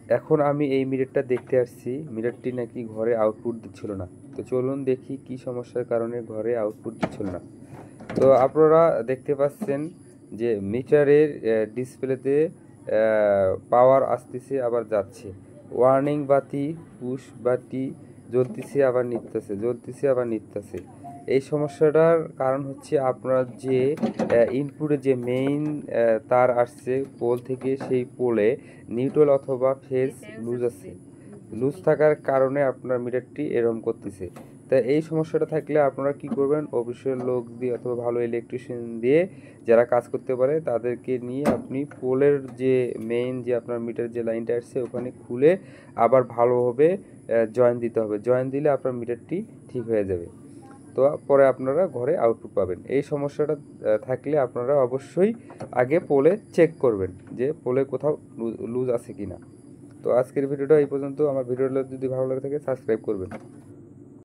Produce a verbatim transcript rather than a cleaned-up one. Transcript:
এখন আমি এই মিটারটা দেখতে আসছি, মিটারটি নাকি ঘরে আউটপুট দিচ্ছিল না। তো চলুন দেখি কি সমস্যার কারণে ঘরে আউটপুট দিচ্ছিল না। তো আপনারা দেখতে পাচ্ছেন যে মিটারের ডিসপ্লেতে পাওয়ার আসতেছে আবার যাচ্ছে, ওয়ার্নিং বাতি পুশ বাতি জ্বলতেছে আবার নিতেছে, জ্বলতেছে আবার নিতেছে। এই সমস্যাটার কারণ হচ্ছে আপনার যে ইনপুটে যে মেইন তার আসছে পোল থেকে, সেই পোলে নিউট্রাল অথবা ফেজ লুজ আছে। লুজ থাকার কারণে আপনার মিটারটি এরকম করতেছে। তা এই সমস্যাটা থাকলে আপনারা কি করবেন, অফিসের লোক দিয়ে অথবা ভালো ইলেকট্রিশিয়ান দিয়ে যারা কাজ করতে পারে তাদেরকে নিয়ে আপনি পোলের যে মেইন যে আপনার মিটার যে লাইনটা আসছে ওখানে খুলে আবার ভালোভাবে জয়েন দিতে হবে। জয়েন দিলে আপনার মিটারটি ঠিক হয়ে যাবে। তো পরে আপনারা ঘরে আউটপুট পাবেন। এই সমস্যাটা থাকলে আপনারা অবশ্যই আগে পোলে চেক করবেন যে পোলে কোথাও লুজ আছে কিনা। তো আজকের ভিডিওটা এই পর্যন্ত। আমার ভিডিওটা যদি ভালো লাগে থাকে সাবস্ক্রাইব করবেন।